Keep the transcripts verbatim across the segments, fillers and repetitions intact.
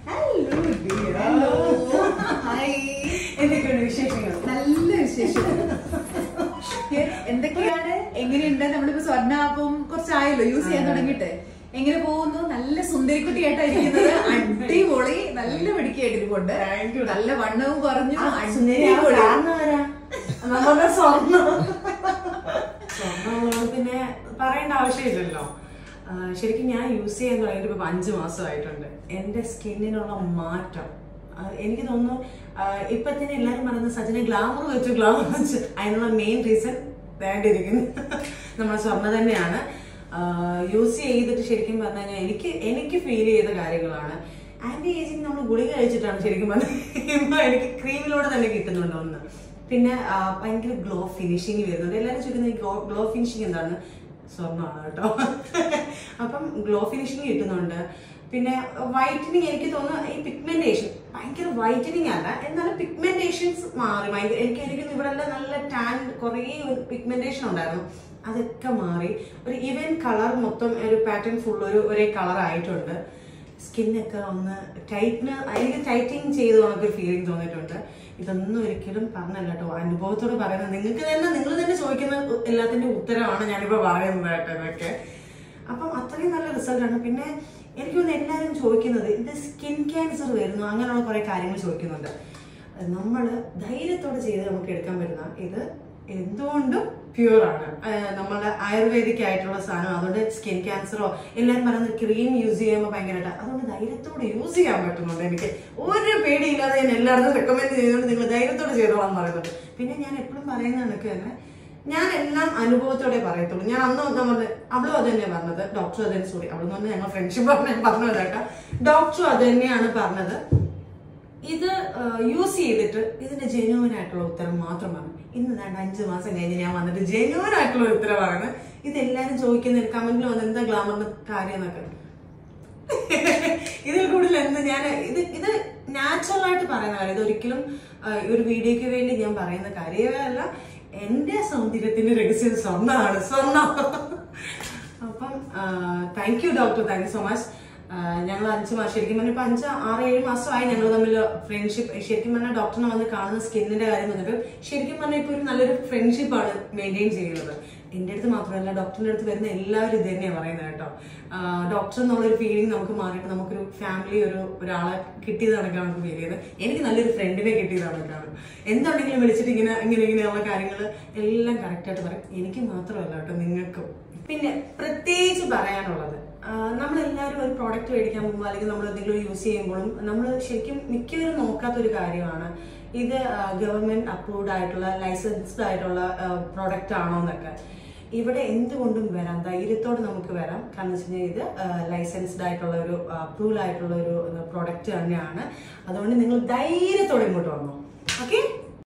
Hello, dear. Hello. Hi. എന്തൊക്കെയാണ് വിശേഷങ്ങൾ? നല്ല വിശേഷം. എന്തൊക്കെയാണ്, എങ്ങനെയുണ്ട്? നമ്മളിപ്പോ സ്വർണ്ണാപം കുറച്ചായല്ലോ യൂസ് ചെയ്യാൻ തുടങ്ങിയിട്ട്. എങ്ങനെ പോകുന്നു? നല്ല സുന്ദരിക്കുട്ടിയായിട്ടായിരിക്കുന്നത്. അടിപൊളി, നല്ല മിടുക്കിയായിട്ടിരിപ്പുണ്ട്. നല്ല വണ്ണവും കുറഞ്ഞു. അടിപൊളി. നമ്മുടെ സ്വർണ്ണം സ്വർണ്ണം പിന്നെ പറയേണ്ട ആവശ്യമില്ലല്ലോ. ശരിക്കും ഞാൻ യൂസ് ചെയ്യാൻ തുടങ്ങിയിട്ട് ഇപ്പൊ അഞ്ചു മാസമായിട്ടുണ്ട്. എന്റെ സ്കിന്നിനുള്ള മാറ്റം എനിക്ക് തോന്നുന്നു. ഇപ്പൊ തന്നെ എല്ലാരും പറയുന്നത് സജിനെ ഗ്ലാമർ വെച്ചു ഗ്ലാമർ വെച്ചു. അതിനുള്ള മെയിൻ റീസൺ വേണ്ടിയിരിക്കുന്നു നമ്മുടെ സ്വർണ്ണ തന്നെയാണ്. യൂസ് ചെയ്തിട്ട് ശരിക്കും പറഞ്ഞു കഴിഞ്ഞാൽ എനിക്ക് എനിക്ക് ഫീൽ ചെയ്ത കാര്യങ്ങളാണ്. ആന്റി ഏജിങ് നമ്മൾ ഗുളിക കഴിച്ചിട്ടാണ് ശരിക്കും പറഞ്ഞാൽ എനിക്ക് ക്രീമിലൂടെ തന്നെ കിട്ടുന്നുണ്ട് ഒന്ന്. പിന്നെ ഭയങ്കര ഗ്ലോ ഫിനിഷിങ് വരുന്നുണ്ട്. എല്ലാവരും ചോദിക്കുന്നത് ഗ്ലോ ഗ്ലോ ഫിനിഷിങ് എന്താണ്? സ്വർണ്ണമാണ് കേട്ടോ. അപ്പം ഗ്ലോ ഫിനിഷിങ് കിട്ടുന്നുണ്ട്. പിന്നെ വൈറ്റനിങ് എനിക്ക് തോന്നുന്നു ഈ പിഗ്മെന്റേഷൻ ഭയങ്കര വൈറ്റനിങ് അല്ല, എന്നാലും പിഗ്മെന്റേഷൻസ് മാറി. ഭയങ്കര എനിക്ക് എനിക്ക് ഇവിടെ എല്ലാം നല്ല ടാൻ കുറേ പിഗ്മെന്റേഷൻ ഉണ്ടായിരുന്നു, അതൊക്കെ മാറി. ഒരു ഈവൻ കളർ മൊത്തം ഒരു പാറ്റേൺ ഫുൾ ഒരു ഒരേ കളർ ആയിട്ടുണ്ട്. സ്കിന്നൊക്കെ ഒന്ന് ടൈറ്റിന് എനിക്ക് ടൈറ്റിങ് ചെയ്ത് നമുക്കൊരു ഫീലിംഗ് തോന്നിയിട്ടുണ്ട്. ഇതൊന്നും ഒരിക്കലും പറഞ്ഞല്ല കേട്ടോ, അനുഭവത്തോട് പറയുന്നത്. നിങ്ങൾക്ക് തന്നെ നിങ്ങൾ തന്നെ ചോദിക്കുന്ന എല്ലാത്തിന്റെ ഉത്തരവാണ് ഞാനിപ്പോ പറയുന്നത് കേട്ടോ ഇതൊക്കെ. അപ്പം അത്രയും നല്ല റിസൾട്ടാണ്. പിന്നെ എനിക്ക് തോന്നുന്നു എല്ലാവരും ചോദിക്കുന്നത് ഇത് സ്കിൻ ക്യാൻസർ വരുന്നു, അങ്ങനെയുള്ള കുറെ കാര്യങ്ങൾ ചോദിക്കുന്നുണ്ട്. നമ്മൾ ധൈര്യത്തോടെ ചെയ്ത് നമുക്ക് എടുക്കാൻ പറ്റുന്ന ഇത് എന്തുകൊണ്ടും പ്യൂർ ആണ്. നമ്മളുടെ ആയുർവേദിക് ആയിട്ടുള്ള സാധനം. അതുകൊണ്ട് സ്കിൻ ക്യാൻസറോ എല്ലാവരും പറയുന്നത് ക്രീം യൂസ് ചെയ്യുമ്പോൾ ഭയങ്കരമായിട്ട്, അതുകൊണ്ട് ധൈര്യത്തോടെ യൂസ് ചെയ്യാൻ പറ്റുന്നുണ്ട്. എനിക്ക് ഒരു പേടിയില്ലാതെ ഞാൻ എല്ലായിടത്തും റെക്കമെൻഡ് ചെയ്യുന്നുണ്ട് നിങ്ങൾ ധൈര്യത്തോടെ ചെയ്തോളാൻ പറയുന്നുണ്ട്. പിന്നെ ഞാൻ എപ്പോഴും പറയുന്ന കണക്ക് തന്നെ ഞാൻ എല്ലാം അനുഭവത്തോടെ പറയത്തുള്ളൂ. ഞാൻ അന്ന് നമ്മൾ അവളും അത് തന്നെ പറഞ്ഞത്, ഡോക്ടർ അത് തന്നെ, സോറി അവളെന്ന് പറഞ്ഞാൽ ഞങ്ങൾ ഫ്രണ്ട്ഷിപ്പ് പറഞ്ഞ പറഞ്ഞത് കേട്ടോ. ഡോക്ടറും അത് തന്നെയാണ് പറഞ്ഞത്. ഇത് യൂസ് ചെയ്തിട്ട് ഇതിന്റെ ജെന്യൂൻ ആയിട്ടുള്ള ഉത്തരം മാത്രമാണ്. ഇന്ന് രണ്ട് അഞ്ചു മാസം കഴിഞ്ഞ് ഞാൻ വന്നിട്ട് ജെന്യൂൻ ആയിട്ടുള്ള ഉത്തരവാണ്. ഇതെല്ലാരും ചോദിക്കുന്ന കമന്റിൽ വന്ന് എന്താ ഗ്ലാമറിന്റെ കാര്യം എന്നൊക്കെ. ഇതിൽ കൂടുതൽ എന്ത് ഞാൻ ഇത് ഇത് നാച്ചുറൽ ആയിട്ട് പറയുന്ന കാര്യം. ഇതൊരിക്കലും ഒരു വീഡിയോയ്ക്ക് വേണ്ടി ഞാൻ പറയുന്ന കാര്യമേ അല്ല. എന്റെ സൗന്ദര്യത്തിന്റെ രഹസ്യം സ്വർണ്ണമാണ്, സ്വർണ്ണം. അപ്പം thank you doctor, thank you so much. ഞങ്ങൾ അഞ്ചു മാസം ശരിക്കും പറഞ്ഞാൽ ഇപ്പൊ അഞ്ച് ആറ് ഏഴ് മാസമായി ഞങ്ങൾ തമ്മിൽ ഫ്രണ്ട്ഷിപ്പ്. ശരിക്കും പറഞ്ഞാൽ ഡോക്ടറിനെ വന്ന് കാണുന്ന സ്കിന്നിന്റെ കാര്യം വന്നിട്ട് ശരിക്കും പറഞ്ഞാൽ ഇപ്പൊ ഒരു നല്ലൊരു ഫ്രണ്ട്ഷിപ്പാണ് മെയിൻറ്റെയിൻ ചെയ്യുന്നത്. എന്റെ അടുത്ത് മാത്രമല്ല ഡോക്ടറിന്റെ അടുത്ത് വരുന്ന എല്ലാവരും ഇത് തന്നെയാണ് പറയുന്നത് കേട്ടോ. ഡോക്ടർ എന്നുള്ളൊരു ഫീലിംഗ് നമുക്ക് മാറിയിട്ട് നമുക്കൊരു ഫാമിലി ഒരു ഒരാളെ കിട്ടിയത് കണക്കാണ് നമുക്ക് ഫീൽ ചെയ്യുന്നത്. എനിക്ക് നല്ലൊരു ഫ്രണ്ടിനെ കിട്ടിയത് കണക്കാണ്. എന്തുണ്ടെങ്കിലും വിളിച്ചിട്ട് ഇങ്ങനെ ഇങ്ങനെ ഇങ്ങനെയുള്ള കാര്യങ്ങൾ എല്ലാം കറക്റ്റായിട്ട് പറയും. എനിക്ക് മാത്രമല്ല കേട്ടോ, നിങ്ങൾക്കും. പിന്നെ പ്രത്യേകിച്ച് പറയാനുള്ളത്, നമ്മളെല്ലാവരും ഒരു പ്രോഡക്റ്റ് മേടിക്കാൻ പോകുമ്പോൾ അല്ലെങ്കിൽ നമ്മൾ എന്തെങ്കിലും യൂസ് ചെയ്യുമ്പോഴും നമ്മൾ ശരിക്കും മിക്കവരും നോക്കാത്തൊരു കാര്യമാണ് ഇത് ഗവൺമെന്റ് അപ്രൂവ്ഡ് ആയിട്ടുള്ള ലൈസൻസ്ഡ് ആയിട്ടുള്ള പ്രോഡക്റ്റ് ആണോ എന്നൊക്കെ. ഇവിടെ എന്തുകൊണ്ടും വരാം, ധൈര്യത്തോടെ നമുക്ക് വരാം. കാരണം വെച്ച് കഴിഞ്ഞാൽ ഇത് ലൈസൻസ്ഡ് ആയിട്ടുള്ള ഒരു അപ്രൂവൽ ആയിട്ടുള്ള ഒരു പ്രോഡക്റ്റ് തന്നെയാണ്. അതുകൊണ്ട് നിങ്ങൾ ധൈര്യത്തോടെ ഇങ്ങോട്ട് വന്നു. ഓക്കെ.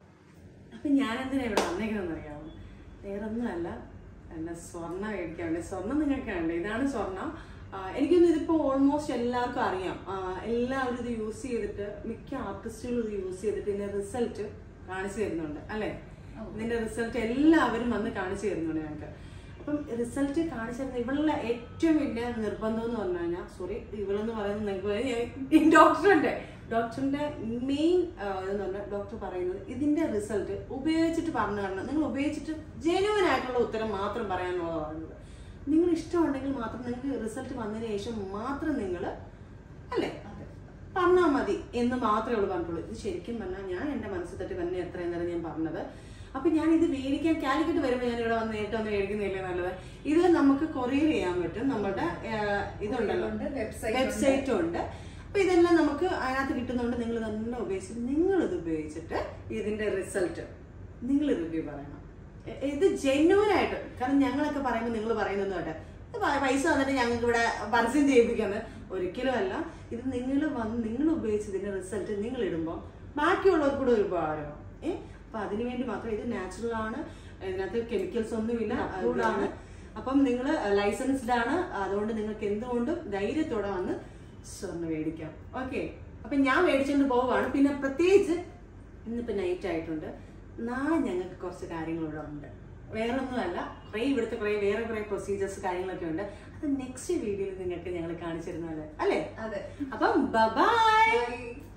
അപ്പൊ ഞാൻ എന്തിനാ ഇവിടെ വന്നേക്കണമെന്ന് അറിയാമോ? വേറൊന്നുമല്ല, എന്നെ സ്വർണ്ണം മേടിക്കാൻ വേണ്ടി. സ്വർണ്ണം നിങ്ങൾക്ക് കണ്ടേ, ഇതാണ് സ്വർണ്ണം. എനിക്കൊന്നും ഇതിപ്പോ ഓൾമോസ്റ്റ് എല്ലാവർക്കും അറിയാം. എല്ലാവരും ഇത് യൂസ് ചെയ്തിട്ട്, മിക്ക ആർട്ടിസ്റ്റുകളും ഇത് യൂസ് ചെയ്തിട്ട് ഇതിന്റെ റിസൾട്ട് കാണിച്ചു തരുന്നുണ്ട് അല്ലെ? ഇതിന്റെ റിസൾട്ട് എല്ലാവരും വന്ന് കാണിച്ചു തരുന്നുണ്ട് ഞങ്ങൾക്ക്. അപ്പം റിസൾട്ട് കാണിച്ചു തരുന്ന ഇവളുടെ ഏറ്റവും വലിയ നിർബന്ധം എന്ന് പറഞ്ഞു കഴിഞ്ഞാൽ, സോറി ഇവളെന്ന് പറയുന്നത് നിങ്ങൾക്ക് ഡോക്ടറിന്റെ ഡോക്ടറിന്റെ മെയിൻ ഇതെന്ന് പറഞ്ഞാൽ ഡോക്ടർ പറയുന്നത് ഇതിന്റെ റിസൾട്ട് ഉപയോഗിച്ചിട്ട് പറഞ്ഞു തരണം. നിങ്ങൾ ഉപയോഗിച്ചിട്ട് ജെന്യുവൻ ആയിട്ടുള്ള ഉത്തരം മാത്രം പറയാനുള്ളതാണ് പറയുന്നത്. നിങ്ങൾ ഇഷ്ടമുണ്ടെങ്കിൽ മാത്രം, നിങ്ങൾക്ക് റിസൾട്ട് വന്നതിന് ശേഷം മാത്രം നിങ്ങൾ അല്ലേ പറഞ്ഞാൽ മതി എന്ന് മാത്രമേ ഉള്ളൂ പറഞ്ഞിട്ടുള്ളൂ. ഇത് ശരിക്കും പറഞ്ഞാൽ ഞാൻ എന്റെ മനസ്സിൽ തട്ടി തന്നെ എത്രയും നേരം ഞാൻ പറഞ്ഞത്. അപ്പൊ ഞാൻ ഇത് മേടിക്കാൻ കാലിക്കറ്റ് വരുമ്പോൾ ഞാൻ ഇവിടെ വന്ന് നേരിട്ട് വന്ന് മേടിക്കുന്നില്ലേ നല്ലത്. ഇത് നമുക്ക് കൊറിയർ ചെയ്യാൻ പറ്റും. നമ്മുടെ ഇതുണ്ടല്ലോ, വെബ്സൈറ്റും ഉണ്ട്. അപ്പൊ ഇതെല്ലാം നമുക്ക് അതിനകത്ത് കിട്ടുന്നതുകൊണ്ട് നിങ്ങൾ തന്നെ ഉപയോഗിച്ചിട്ട് നിങ്ങൾ ഇത് ഉപയോഗിച്ചിട്ട് ഇതിന്റെ റിസൾട്ട് നിങ്ങൾ റിവ്യൂ പറയണം. ഇത് ജെന്യുവൻ ആയിട്ട്. കാരണം ഞങ്ങളൊക്കെ പറയുമ്പോൾ നിങ്ങൾ പറയുന്നത് കേട്ടെ പൈസ വന്നിട്ട് ഞങ്ങൾക്ക് ഇവിടെ പരസ്യം ചെയ്യിപ്പിക്കുന്നത് ഒരിക്കലും അല്ല. ഇത് നിങ്ങൾ വന്ന് നിങ്ങൾ ഉപയോഗിച്ച് ഇതിന്റെ റിസൾട്ട് നിങ്ങൾ ഇടുമ്പോൾ ബാക്കിയുള്ളവർക്ക് കൂടെ ഒരു ഉപകാരമാണ്. ഏഹ് അപ്പൊ അതിനുവേണ്ടി മാത്രം. ഇത് നാച്ചുറൽ ആണ്, ഇതിനകത്ത് കെമിക്കൽസ് ഒന്നുമില്ല, അപ്രൂവ്ഡ് ആണ്. അപ്പം നിങ്ങൾ ലൈസൻസ്ഡ് ആണ്. അതുകൊണ്ട് നിങ്ങൾക്ക് എന്തുകൊണ്ടും ധൈര്യത്തോടെ വന്ന് സ്വർണ്ണം മേടിക്കാം. ഓക്കെ. അപ്പൊ ഞാൻ മേടിച്ചുകൊണ്ട് പോവുകയാണ്. പിന്നെ പ്രത്യേകിച്ച് ഇന്നിപ്പോ നൈറ്റ് ആയിട്ടുണ്ട്. നാളെ ഞങ്ങൾക്ക് കുറച്ച് കാര്യങ്ങളിവിടെ ഉണ്ട്. വേറെ ഒന്നുമല്ല, കുറേ ഇവിടുത്തെ കുറേ വേറെ കുറേ പ്രൊസീജിയേഴ്സ് കാര്യങ്ങളൊക്കെ ഉണ്ട്. അത് നെക്സ്റ്റ് വീഡിയോയിൽ നിങ്ങൾക്ക് ഞങ്ങൾ കാണിച്ചു കാണിച്ചിരുന്നത് അല്ലേ? അതെ. അപ്പം ബൈ.